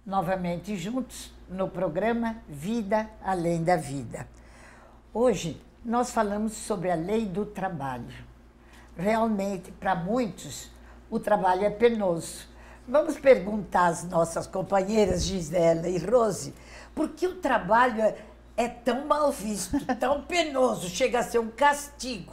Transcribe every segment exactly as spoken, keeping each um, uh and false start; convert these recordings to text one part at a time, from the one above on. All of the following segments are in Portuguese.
novamente juntos no programa Vida Além da Vida. Hoje nós falamos sobre a lei do trabalho. Realmente, para muitos, o trabalho é penoso. Vamos perguntar às nossas companheiras Gisela e Rose por que o trabalho é, é tão mal visto, tão penoso, chega a ser um castigo.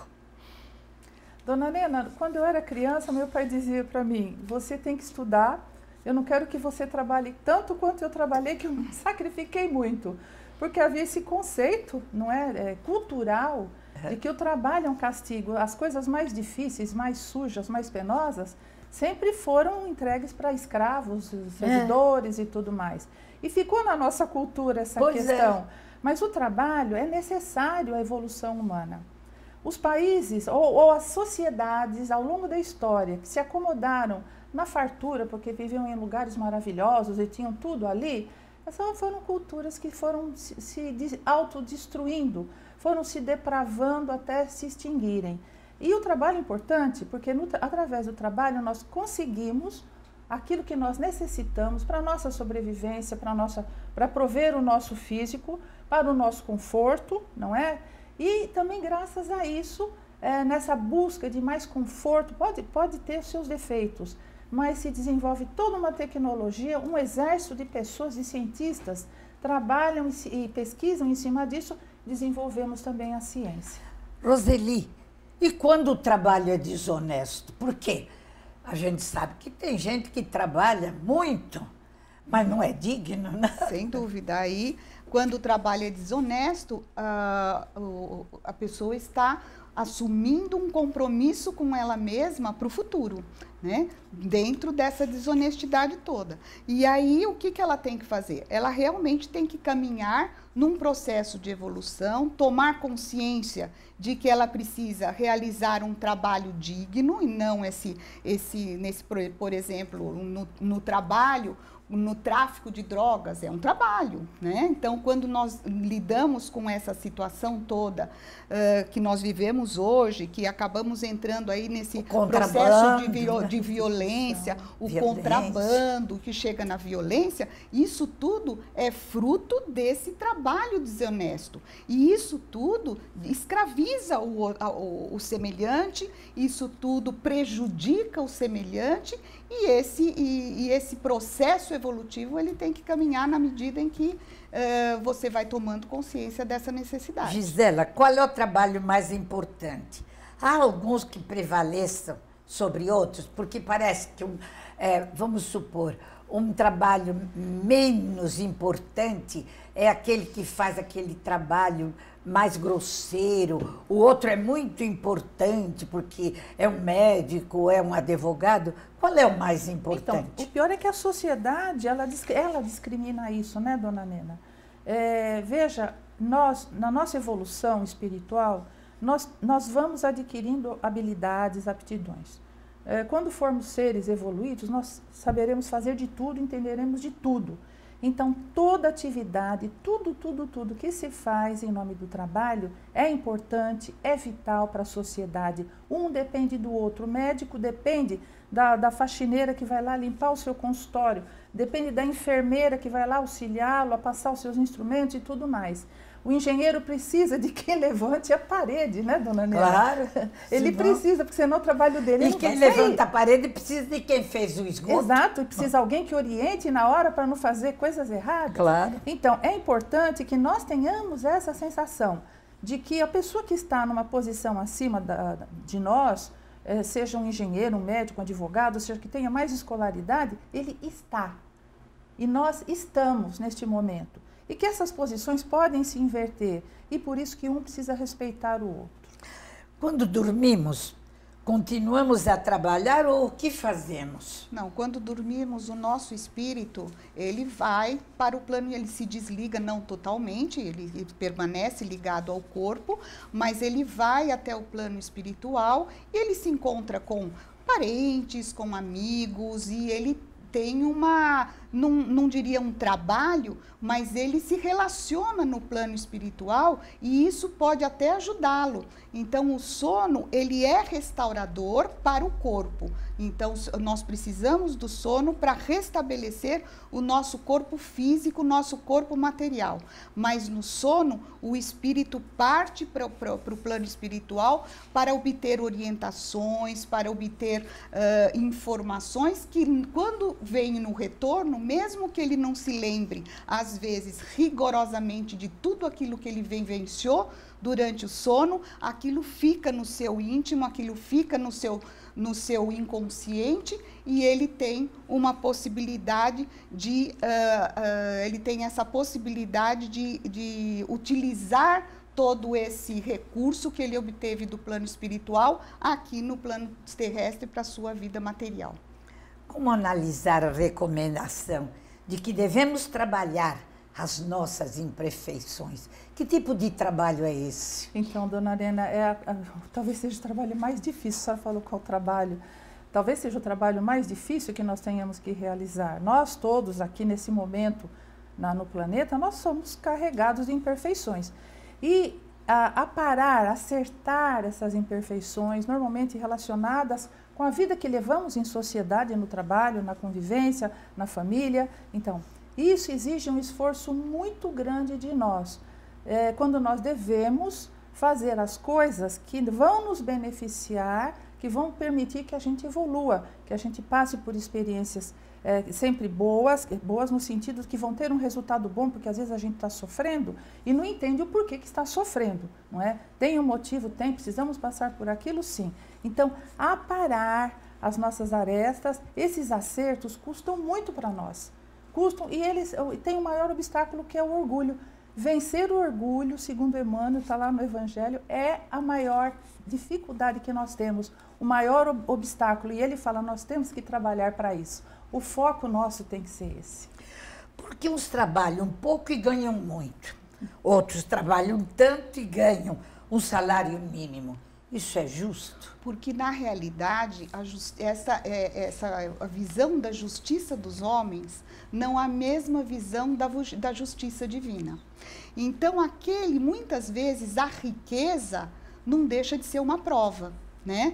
Dona Nena, quando eu era criança, meu pai dizia para mim, você tem que estudar, eu não quero que você trabalhe tanto quanto eu trabalhei, que eu me sacrifiquei muito. Porque havia esse conceito, não é, é cultural, de que o trabalho é um castigo. As coisas mais difíceis, mais sujas, mais penosas, sempre foram entregues para escravos, servidores é. e tudo mais. E ficou na nossa cultura essa pois questão. É. Mas o trabalho é necessário à evolução humana. Os países ou, ou as sociedades, ao longo da história, que se acomodaram na fartura, porque viviam em lugares maravilhosos e tinham tudo ali, essas foram culturas que foram se, se autodestruindo, foram se depravando até se extinguirem. E o trabalho é importante, porque no, através do trabalho nós conseguimos aquilo que nós necessitamos para a nossa sobrevivência, para nossa, para prover o nosso físico, para o nosso conforto, não é? E também graças a isso, é, nessa busca de mais conforto, pode, pode ter seus defeitos, mas se desenvolve toda uma tecnologia, um exército de pessoas e cientistas trabalham e, e pesquisam em cima disso, desenvolvemos também a ciência. Roseli, e quando o trabalho é desonesto? Por quê? A gente sabe que tem gente que trabalha muito, mas não é digno, né? Sem dúvida. Aí, quando o trabalho é desonesto, a, a pessoa está assumindo um compromisso com ela mesma para o futuro, né? Dentro dessa desonestidade toda. E aí, o que, que ela tem que fazer? Ela realmente tem que caminhar num processo de evolução, tomar consciência de que ela precisa realizar um trabalho digno e não esse, esse nesse, por exemplo, no, no trabalho, no tráfico de drogas, é um trabalho, né? Então, quando nós lidamos com essa situação toda uh, que nós vivemos hoje, que acabamos entrando aí nesse processo de, viol de violência, o violência. contrabando que chega na violência, isso tudo é fruto desse trabalho desonesto. E isso tudo escraviza o, o, o semelhante, isso tudo prejudica o semelhante, e esse, e, e esse processo evolutivo ele tem que caminhar na medida em que uh, você vai tomando consciência dessa necessidade. Gisela, qual é o trabalho mais importante? Há alguns que prevaleçam sobre outros, porque parece que, um, é, vamos supor, um trabalho menos importante é aquele que faz aquele trabalho mais grosseiro, o outro é muito importante porque é um médico, é um advogado. Qual é o mais importante? Então, o pior é que a sociedade, ela, ela discrimina isso, né, dona Nena? É, veja, nós, na nossa evolução espiritual, nós, nós vamos adquirindo habilidades, aptidões. É, quando formos seres evoluídos, nós saberemos fazer de tudo, entenderemos de tudo. Então, toda atividade, tudo, tudo, tudo que se faz em nome do trabalho é importante, é vital para a sociedade. Um depende do outro. O médico depende da, da faxineira que vai lá limpar o seu consultório, depende da enfermeira que vai lá auxiliá-lo a passar os seus instrumentos e tudo mais. O engenheiro precisa de quem levante a parede, né, dona Nena? Claro. Ele senão... precisa, porque senão o trabalho dele e não quem vai levanta sair. a parede precisa de quem fez o esgoto. Exato, e precisa alguém que oriente na hora para não fazer coisas erradas. Claro. Então, é importante que nós tenhamos essa sensação de que a pessoa que está numa posição acima da, de nós, eh, seja um engenheiro, um médico, um advogado, seja que tenha mais escolaridade, ele está. E nós estamos neste momento. E que essas posições podem se inverter, e por isso que um precisa respeitar o outro. Quando dormimos, continuamos a trabalhar ou o que fazemos? Não, quando dormimos, o nosso espírito, ele vai para o plano, ele se desliga, não totalmente, ele, ele permanece ligado ao corpo, mas ele vai até o plano espiritual, e ele se encontra com parentes, com amigos, e ele tem uma, não, não diria um trabalho, mas ele se relaciona no plano espiritual e isso pode até ajudá-lo. Então, o sono, ele é restaurador para o corpo. Então, nós precisamos do sono para restabelecer o nosso corpo físico, o nosso corpo material. Mas no sono, o espírito parte para o plano espiritual para obter orientações, para obter uh, informações que, quando vem no retorno, mesmo que ele não se lembre, às vezes, rigorosamente de tudo aquilo que ele vivenciou durante o sono, aquilo fica no seu íntimo, aquilo fica no seu, no seu inconsciente e ele tem uma possibilidade de, uh, uh, ele tem essa possibilidade de, de utilizar todo esse recurso que ele obteve do plano espiritual aqui no plano terrestre para a sua vida material. Como analisar a recomendação de que devemos trabalhar as nossas imperfeições? Que tipo de trabalho é esse? Então, dona Arena, é a, a, talvez seja o trabalho mais difícil. A senhora falou qual trabalho? Talvez seja o trabalho mais difícil que nós tenhamos que realizar. Nós todos aqui nesse momento na, no planeta, nós somos carregados de imperfeições. E a, aparar, acertar essas imperfeições, normalmente relacionadas com a vida que levamos em sociedade, no trabalho, na convivência, na família. Então, isso exige um esforço muito grande de nós, é, quando nós devemos fazer as coisas que vão nos beneficiar, que vão permitir que a gente evolua, que a gente passe por experiências é, sempre boas, boas no sentido que vão ter um resultado bom, porque às vezes a gente está sofrendo e não entende o porquê que está sofrendo, não é? Tem um motivo, tem, precisamos passar por aquilo, sim. Então, aparar as nossas arestas, esses acertos custam muito para nós. Custam, e eles têm um maior obstáculo, que é o orgulho. Vencer o orgulho, segundo Emmanuel, está lá no Evangelho, é a maior dificuldade que nós temos, o maior ob obstáculo. E ele fala, nós temos que trabalhar para isso. O foco nosso tem que ser esse. Porque uns trabalham pouco e ganham muito. Outros trabalham tanto e ganham um salário mínimo. Isso é justo? Porque, na realidade, a, essa, é, essa, a visão da justiça dos homens não é a mesma visão da, da justiça divina. Então, aquele, muitas vezes, a riqueza não deixa de ser uma prova, né?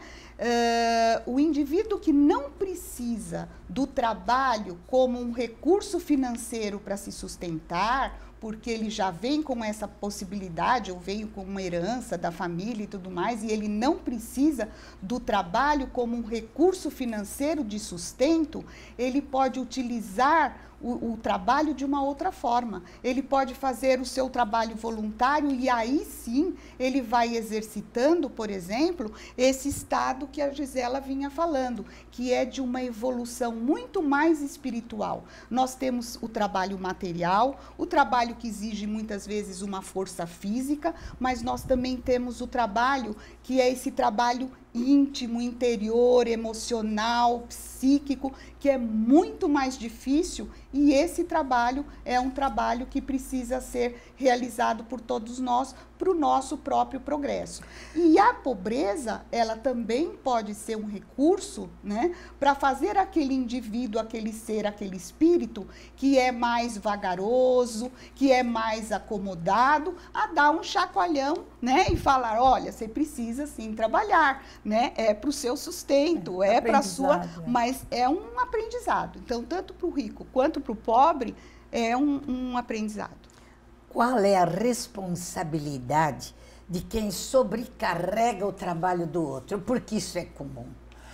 Uh, o indivíduo que não precisa do trabalho como um recurso financeiro para se sustentar, porque ele já vem com essa possibilidade, ou veio com uma herança da família e tudo mais, e ele não precisa do trabalho como um recurso financeiro de sustento, ele pode utilizar o, o trabalho de uma outra forma. Ele pode fazer o seu trabalho voluntário e aí sim ele vai exercitando, por exemplo, esse estado que a Gisela vinha falando, que é de uma evolução muito mais espiritual. Nós temos o trabalho material, o trabalho que exige muitas vezes uma força física, mas nós também temos o trabalho que é esse trabalho íntimo, interior, emocional, psíquico, que é muito mais difícil, e esse trabalho é um trabalho que precisa ser realizado por todos nós para o nosso próprio progresso. E a pobreza, ela também pode ser um recurso, né, para fazer aquele indivíduo, aquele ser, aquele espírito que é mais vagaroso, que é mais acomodado, a dar um chacoalhão, né, e falar, olha, você precisa sim trabalhar, né, é para o seu sustento, é, é para a sua, é. Mas é um aprendizado. Então, tanto para o rico quanto para o pobre, é um, um aprendizado. Qual é a responsabilidade de quem sobrecarrega o trabalho do outro? Porque isso é comum.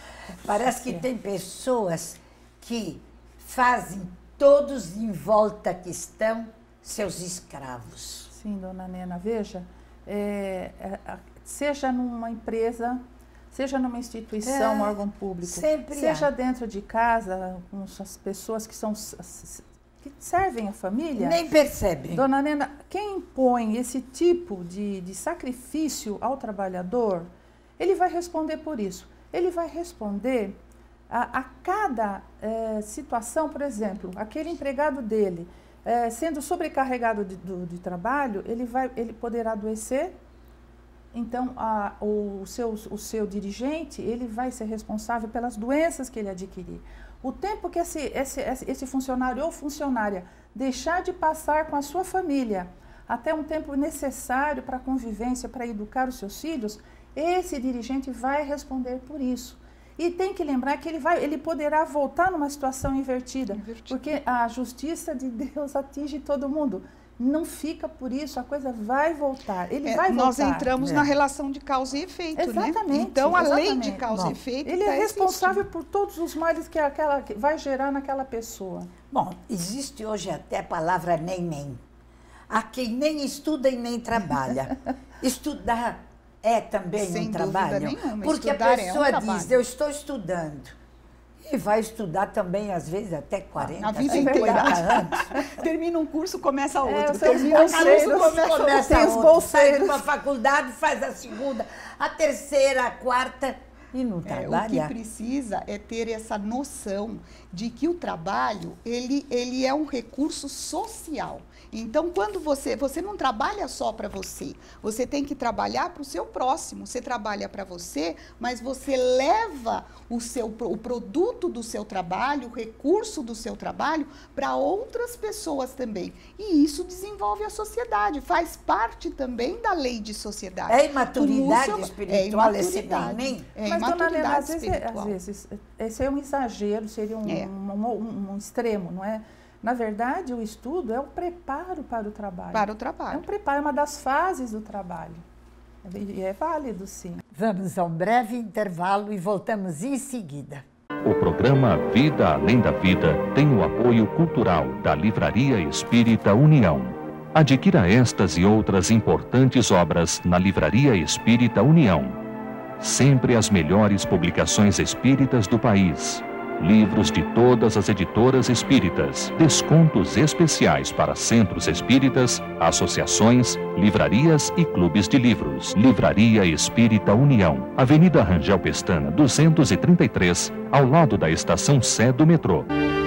Parece que tem pessoas que fazem todos em volta que estão seus escravos. Sim, dona Nena, veja, é, é, seja numa empresa, seja numa instituição, um é, órgão público, seja há. dentro de casa, com as pessoas que são que servem a família. Nem percebem. Dona Nena, quem impõe esse tipo de, de sacrifício ao trabalhador, ele vai responder por isso. Ele vai responder a, a cada é, situação, por exemplo, aquele empregado dele, é, sendo sobrecarregado de, do, de trabalho, ele, vai, ele poderá adoecer. Então, a, o, seu, o seu dirigente, ele vai ser responsável pelas doenças que ele adquirir. O tempo que esse, esse, esse funcionário ou funcionária deixar de passar com a sua família, até um tempo necessário para a convivência, para educar os seus filhos, esse dirigente vai responder por isso. E tem que lembrar que ele, vai, ele poderá voltar numa situação invertida, invertida, porque a justiça de Deus atinge todo mundo. Não fica por isso, a coisa vai voltar, ele é, vai voltar. Nós entramos é. na relação de causa e efeito, exatamente, né? Então, a exatamente. lei de causa Bom, e efeito ele tá é responsável existindo. por todos os males que, aquela, que vai gerar naquela pessoa. Bom, existe hoje até a palavra nem-nem. Há quem nem estuda e nem trabalha. Estudar é também Sem um trabalho? Nenhuma. Porque Estudar a pessoa é um diz, eu estou estudando. E vai estudar também, às vezes, até quarenta, a vida cinquenta anos. anos. Termina um curso, começa outro. É, Termina um curso, começa, começa tem os outro. bolseiros. Sai de uma faculdade, faz a segunda, a terceira, a quarta e não é, trabalha. O que precisa é ter essa noção de que o trabalho, ele, ele é um recurso social. Então, quando você, você não trabalha só para você, você tem que trabalhar para o seu próximo. Você trabalha para você, mas você leva o, seu, o produto do seu trabalho, o recurso do seu trabalho para outras pessoas também. E isso desenvolve a sociedade, faz parte também da lei de sociedade. É imaturidade uso, espiritual é esse nem? É mas, dona Helena, às espiritual. vezes, às vezes, esse é um exagero, seria um, é. um, um, um extremo, não é? Na verdade, o estudo é um preparo para o trabalho. Para o trabalho. É um preparo, é uma das fases do trabalho. E é válido, sim. Vamos a um breve intervalo e voltamos em seguida. O programa Vida Além da Vida tem o apoio cultural da Livraria Espírita União. Adquira estas e outras importantes obras na Livraria Espírita União. Sempre as melhores publicações espíritas do país. Livros de todas as editoras espíritas, descontos especiais para centros espíritas, associações, livrarias e clubes de livros. Livraria Espírita União, Avenida Rangel Pestana, duzentos e trinta e três, ao lado da estação Sé do metrô.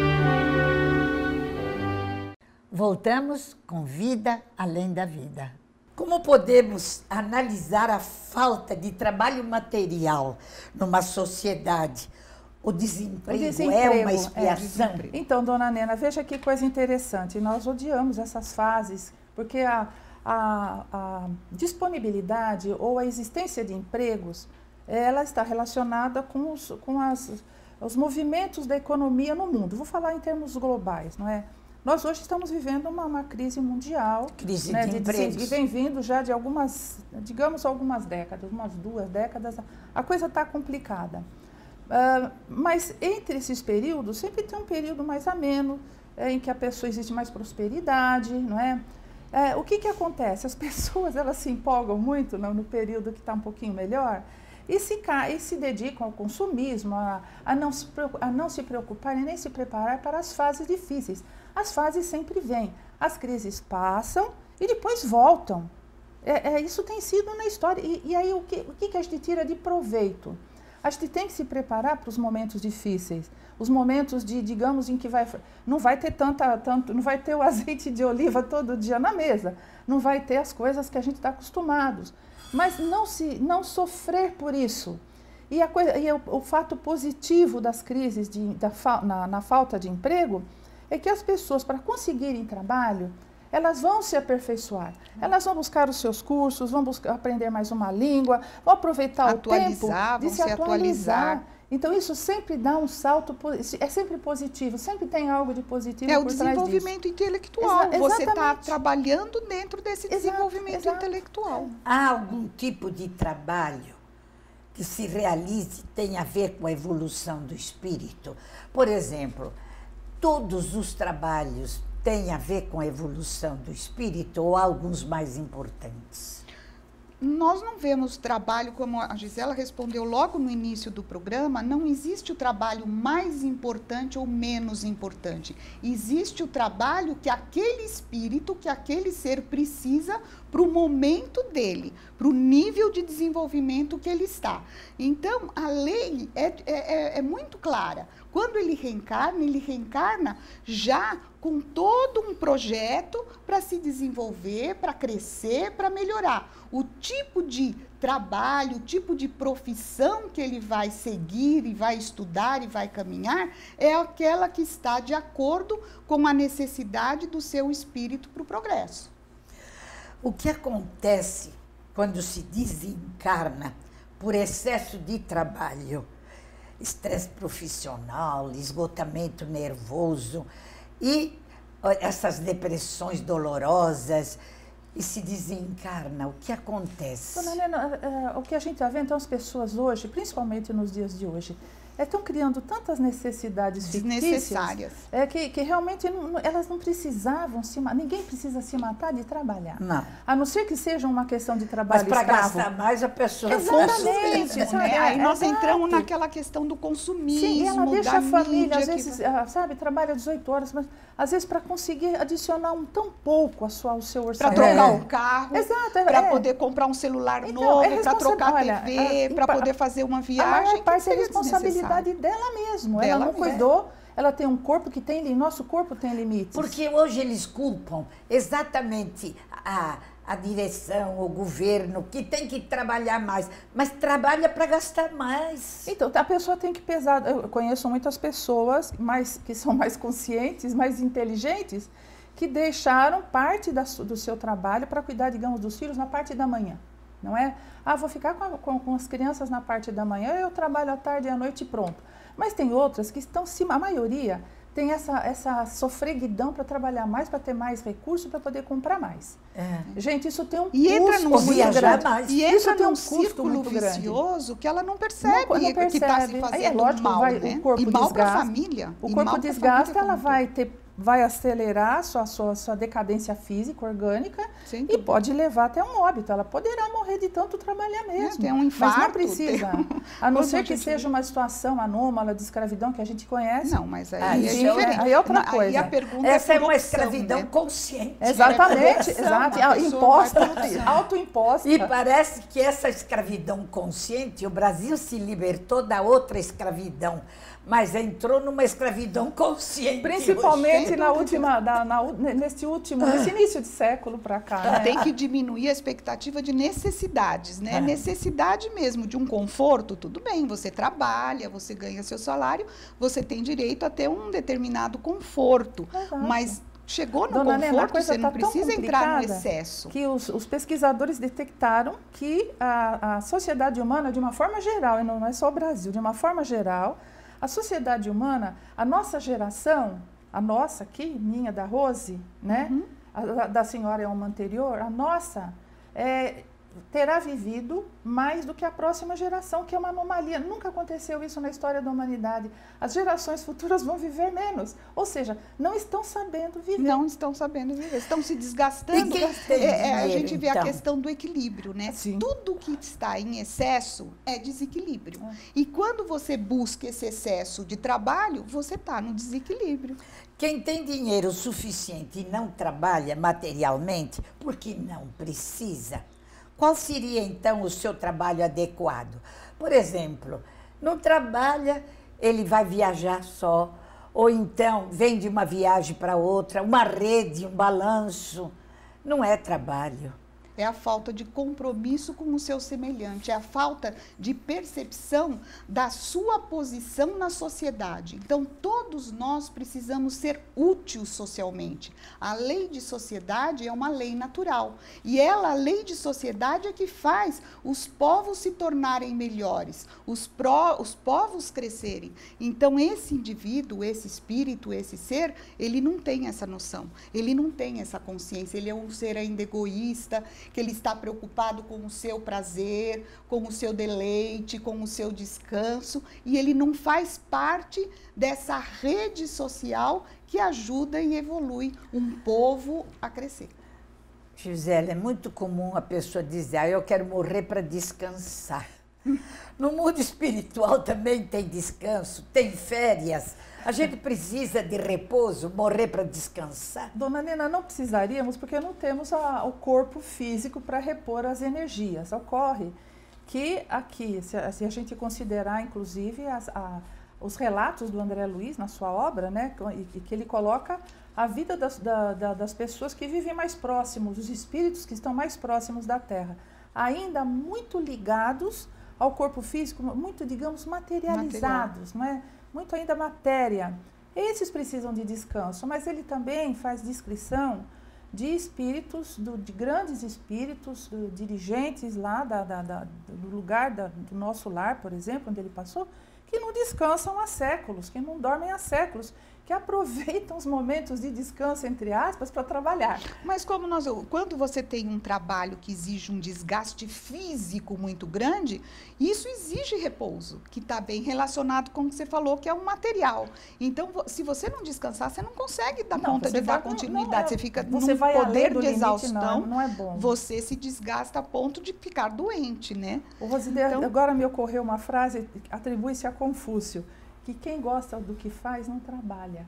Voltamos com Vida Além da Vida. Como podemos analisar a falta de trabalho material numa sociedade? O desemprego, o desemprego é uma expiação? É, então, dona Nena, veja que coisa interessante. Nós odiamos essas fases, porque a, a, a disponibilidade ou a existência de empregos, ela está relacionada com, os, com as, os movimentos da economia no mundo. Vou falar em termos globais, não é? Nós hoje estamos vivendo uma, uma crise mundial. Crise né, de, de empregos. E vem vindo já de algumas, digamos, algumas décadas, umas duas décadas. A coisa está complicada. Uh, mas entre esses períodos, sempre tem um período mais ameno, é, em que a pessoa existe mais prosperidade, não é? É, o que que acontece? As pessoas, elas se empolgam muito no, no período que está um pouquinho melhor e se, e se dedicam ao consumismo, a, a, não se, a não se preocupar e nem se preparar para as fases difíceis. As fases sempre vêm, as crises passam e depois voltam. É, é, isso tem sido na história. E, e aí o que, o que que a gente tira de proveito? A gente tem que se preparar para os momentos difíceis, os momentos de, digamos, em que vai, não vai ter tanta, tanto, não vai ter o azeite de oliva todo dia na mesa, não vai ter as coisas que a gente está acostumados, mas não se, não sofrer por isso. E, a coisa, e o, o fato positivo das crises de, da, na, na falta de emprego é que as pessoas, para conseguirem trabalho, elas vão se aperfeiçoar, elas vão buscar os seus cursos, vão buscar aprender mais uma língua, vão aproveitar atualizar, o tempo de se, se atualizar. Então, isso sempre dá um salto, é sempre positivo, sempre tem algo de positivo é por o trás desenvolvimento disso. intelectual. Exa Você está trabalhando dentro desse exato, desenvolvimento exato. intelectual. Há algum tipo de trabalho que se realize tem a ver com a evolução do espírito? Por exemplo, todos os trabalhos têm a ver com a evolução do espírito ou alguns mais importantes? Nós não vemos trabalho, como a Gisela respondeu logo no início do programa, não existe o trabalho mais importante ou menos importante. Existe o trabalho que aquele espírito, que aquele ser precisa para o momento dele, para o nível de desenvolvimento que ele está. Então, a lei é, é, é muito clara. Quando ele reencarna, ele reencarna já com todo um projeto para se desenvolver, para crescer, para melhorar. O tipo de trabalho, o tipo de profissão que ele vai seguir e vai estudar e vai caminhar é aquela que está de acordo com a necessidade do seu espírito para o progresso. O que acontece quando se desencarna por excesso de trabalho? Estresse profissional, esgotamento nervoso e essas depressões dolorosas, e se desencarna, o que acontece? Dona Helena, é, o que a gente está vendo, então, as pessoas hoje, principalmente nos dias de hoje, estão criando tantas necessidades fictícias é, que, que realmente não, elas não precisavam se matar. Ninguém precisa se matar de trabalhar. Não. A não ser que seja uma questão de trabalho escravo. Mas para gastar mais a pessoa... Exatamente. Mesmo, né? Aí é, nós exato. entramos naquela questão do consumismo. Sim, ela deixa a família, às vezes, que... sabe, trabalha dezoito horas, mas às vezes para conseguir adicionar um tão pouco a sua, ao seu orçamento. Para trocar o carro, para é. poder comprar um celular então, novo, é para trocar a T V, para poder fazer uma viagem. A maior parte é responsabilidade dela mesmo. Dela ela não mesmo. cuidou, ela tem um corpo que tem, nosso corpo tem limites. Porque hoje eles culpam exatamente a, a direção, o governo, que tem que trabalhar mais, mas trabalha para gastar mais. Então, a pessoa tem que pesar. Eu conheço muitas pessoas mais, que são mais conscientes, mais inteligentes, que deixaram parte da, do seu trabalho para cuidar, digamos, dos filhos na parte da manhã. Não é? Ah, vou ficar com, a, com, com as crianças na parte da manhã, eu trabalho à tarde e à noite e pronto. Mas tem outras que estão, a maioria tem essa, essa sofreguidão para trabalhar mais, para ter mais recurso, para poder comprar mais. É. Gente, isso tem um e custo entra num muito grande. Mais. E isso entra tem um num custo círculo muito vicioso grande. que ela não percebe, não, não percebe. que está se fazendo Aí é lógico, mal, vai, né? o corpo e mal desgasta, para a família. O corpo desgasta, ela vai ter... vai acelerar a sua, sua, sua decadência física, orgânica, Sim. e pode levar até um óbito. Ela poderá morrer de tanto trabalhar mesmo. É, tem um infarto. Mas não precisa. Um... A não ser que seja uma situação anômala de escravidão que a gente conhece. Não, mas aí, ah, é diferente. Aí é outra coisa. Aí a pergunta Essa é, é uma opção, escravidão né? consciente. Exatamente, é exato. Imposta, autoimposta. E parece que essa escravidão consciente, o Brasil se libertou da outra escravidão, mas entrou numa escravidão consciente. Principalmente na última, da, na, nesse último, nesse início de século para cá. Né? Tem que diminuir a expectativa de necessidades, né? É. Necessidade mesmo de um conforto, tudo bem, você trabalha, você ganha seu salário, você tem direito a ter um determinado conforto, Exato. Mas chegou no Dona conforto, Nena, a coisa você não tá precisa entrar no excesso. Que os, os pesquisadores detectaram que a, a sociedade humana, de uma forma geral, e não é só o Brasil, de uma forma geral, a sociedade humana, a nossa geração, a nossa aqui, minha, da Rose, né? Uhum. a, a, da senhora é uma anterior, a nossa é, terá vivido mais do que a próxima geração, que é uma anomalia. Nunca aconteceu isso na história da humanidade. As gerações futuras vão viver menos. Ou seja, não estão sabendo viver. Não estão sabendo viver, estão se desgastando. É, é, a gente vê então a questão do equilíbrio, né? Sim. Tudo que está em excesso é desequilíbrio. É. E quando você busca esse excesso de trabalho, você está no desequilíbrio. Quem tem dinheiro suficiente e não trabalha materialmente, porque não precisa, qual seria, então, o seu trabalho adequado? Por exemplo, não trabalha, ele vai viajar só, ou então vem de uma viagem para outra, uma rede, um balanço. Não é trabalho. É a falta de compromisso com o seu semelhante, é a falta de percepção da sua posição na sociedade. Então, todos nós precisamos ser úteis socialmente. A lei de sociedade é uma lei natural. E ela, a lei de sociedade, é que faz os povos se tornarem melhores, os, pró, os povos crescerem. Então, esse indivíduo, esse espírito, esse ser, ele não tem essa noção, ele não tem essa consciência, ele é um ser ainda egoísta, que ele está preocupado com o seu prazer, com o seu deleite, com o seu descanso, e ele não faz parte dessa rede social que ajuda e evolui um povo a crescer. Gisele, é muito comum a pessoa dizer, ah, eu quero morrer para descansar. No mundo espiritual também tem descanso, tem férias. A gente precisa de repouso, morrer para descansar? Dona Nena, não precisaríamos, porque não temos a, o corpo físico para repor as energias. Ocorre que aqui, se a, se a gente considerar, inclusive, as, a, os relatos do André Luiz na sua obra, né, e, e que ele coloca a vida das, da, da, das pessoas que vivem mais próximos, os espíritos que estão mais próximos da Terra. ainda muito ligados ao corpo físico, muito, digamos, materializados, não é? Muito ainda matéria. Esses precisam de descanso, mas ele também faz descrição de espíritos, do, de grandes espíritos, do, dirigentes lá da, da, da, do lugar, da, do nosso lar, por exemplo, onde ele passou, que não descansam há séculos, que não dormem há séculos, que aproveitam os momentos de descanso, entre aspas, para trabalhar. Mas como nós, quando você tem um trabalho que exige um desgaste físico muito grande, isso exige repouso, que está bem relacionado com o que você falou, que é um material. Então, se você não descansar, você não consegue dar não, conta de dar vai, continuidade. Não, não é, você fica você num vai poder de limite, exaustão, não, não é bom. Você se desgasta a ponto de ficar doente, né? Ô, Roside, então, agora me ocorreu uma frase, atribui-se a Confúcio, que quem gosta do que faz não trabalha.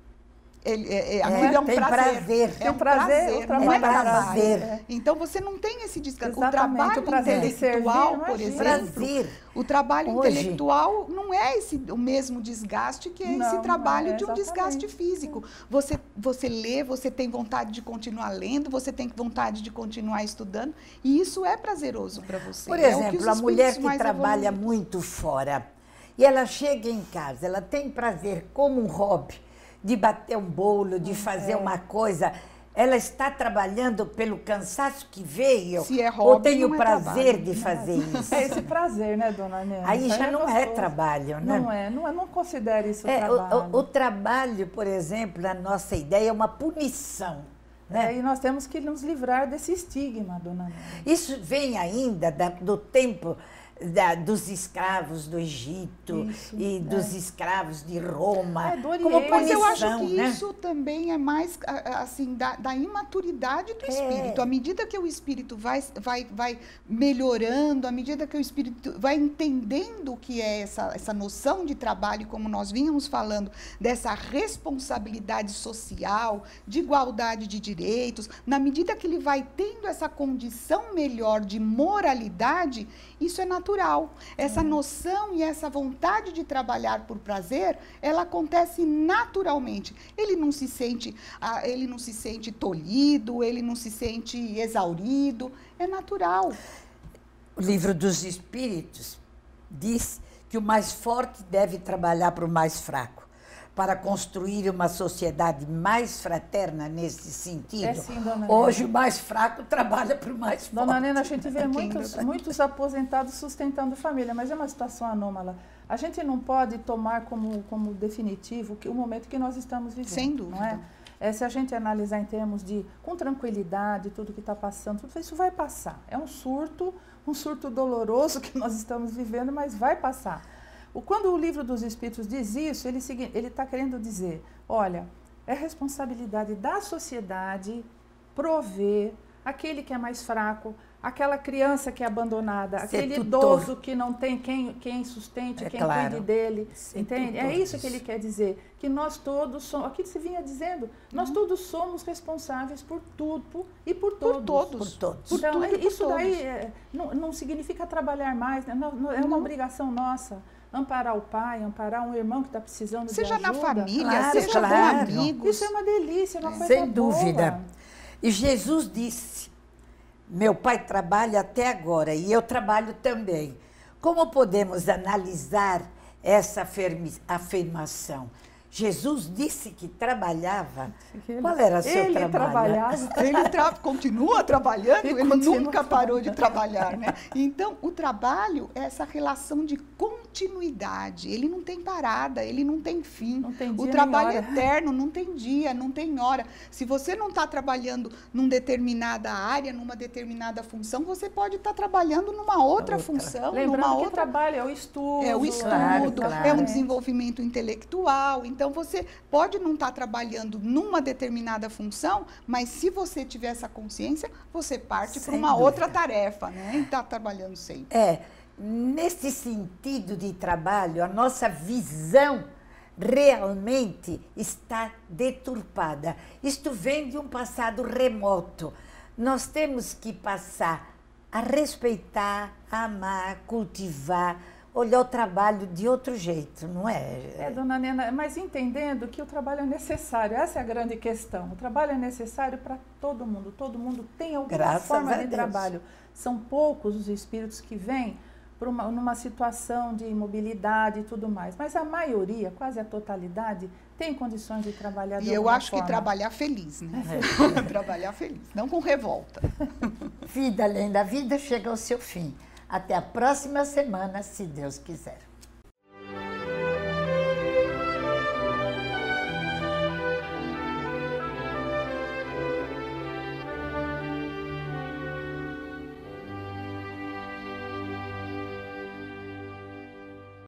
Ele, é, é, é, é um tem prazer. prazer. É um prazer, prazer, o trabalho não é é prazer. trabalho. Então, você não tem esse descanso. O Exatamente, trabalho o prazer de intelectual, servir, por imagina. exemplo, Prazer. o trabalho Hoje. intelectual não é esse, o mesmo desgaste que é Não, esse trabalho não é, de um desgaste exatamente. físico. Você, você lê, você tem vontade de continuar lendo, você tem vontade de continuar estudando, e isso é prazeroso para você. Por É o que exemplo, os a mulher espíritos que mais trabalha evoluídos- muito fora e ela chega em casa, ela tem prazer como um hobby de bater um bolo, de fazer é. uma coisa, ela está trabalhando pelo cansaço que veio Se é ou hobby, tem o não é prazer trabalho. de fazer isso? É esse prazer, né, dona Nena? Aí Isso já não é gostoso. trabalho, né? Não é, não é, não considere isso É, trabalho. o, o, o trabalho, por exemplo, na nossa ideia é uma punição. Né? É, e nós temos que nos livrar desse estigma, dona Nena. Isso vem ainda da- do tempo da- dos escravos do Egito Isso, e é. dos escravos de Roma, É, do como Oriente. Mas eu punição, acho que né? isso também é mais, a- a- assim, da, da imaturidade do É. espírito. À medida que o espírito vai, vai, vai melhorando, à medida que o espírito vai entendendo o que é essa, essa noção de trabalho, como nós vínhamos falando, dessa responsabilidade social, de igualdade de direitos, na medida que ele vai tendo essa condição melhor de moralidade, isso é natural. Essa noção e essa vontade de trabalhar por prazer, ela acontece naturalmente. Ele não se sente, ah, ele não se sente tolhido, ele não se sente exaurido, é natural. O livro dos Espíritos diz que o mais forte deve trabalhar para o mais fraco, para construir uma sociedade mais fraterna nesse sentido. É sim, dona Hoje Nena. o mais fraco trabalha para o mais forte. Dona Nena, a gente vê Quem muitos, não- muitos aposentados sustentando família, mas é uma situação anômala. A gente não pode tomar como, como definitivo que, o momento que nós estamos vivendo. Sem dúvida. Não é? É, se a gente analisar em termos de, com tranquilidade, tudo que está passando, tudo isso vai passar. É um surto, um surto doloroso que nós estamos vivendo, mas vai passar. O, quando o livro dos Espíritos diz isso, ele segui- ele está querendo dizer, olha, é responsabilidade da sociedade prover aquele que é mais fraco, aquela criança que é abandonada, Ser aquele tutor. idoso que não tem quem, quem sustente, É quem claro. cuide dele, Ser entende? É tutor isso que disso. ele quer dizer, que nós todos somos, aquilo que se vinha dizendo, nós todos somos responsáveis por tudo por- e por todos. todos. Por todos. Por Então, tudo e por isso daí todos. é, não, não significa trabalhar mais, né? Não, não, é uma Não. obrigação nossa. Amparar o pai, amparar um irmão que está precisando Seja de na ajuda. família, Claro, seja claro. com amigos. Isso é uma delícia, é uma coisa Sem boa. dúvida. E Jesus disse, meu pai trabalha até agora e eu trabalho também. Como podemos analisar essa afirmi- afirmação? Jesus disse que trabalhava. Ele- Qual era o seu ele trabalho? trabalhava. Ele tra- continua trabalhando, E ele continua nunca parou de trabalhar, né? Então, o trabalho é essa relação de continuidade. Ele não tem parada, ele não tem fim. Não tem dia O nem trabalho é hora. eterno, não tem dia, não tem hora. Se você não está trabalhando numa determinada área, numa determinada função, você pode estar trabalhando numa outra, Outra. função, Lembrando numa que o outra trabalho é o estudo. é o estudo, Claro, claro. é um desenvolvimento intelectual. Então, você pode não estar trabalhando numa determinada função, mas se você tiver essa consciência, você parte para Sem uma dúvida. outra tarefa, né? E está trabalhando sempre. É, nesse sentido de trabalho, a nossa visão realmente está deturpada. Isto vem de um passado remoto. Nós temos que passar a respeitar, a amar, cultivar olhou o trabalho de outro jeito, não é? É, dona Nena, mas entendendo que o trabalho é necessário, essa é a grande questão. O trabalho é necessário para todo mundo, todo mundo tem alguma Graças forma a de Deus. trabalho. São poucos os espíritos que vêm por uma, numa situação de imobilidade e tudo mais, mas a maioria, quase a totalidade, tem condições de trabalhar de E eu alguma acho forma. que trabalhar feliz, né? É. Trabalhar feliz, não com revolta. Vida além da vida chega ao seu fim. Até a próxima semana, se Deus quiser.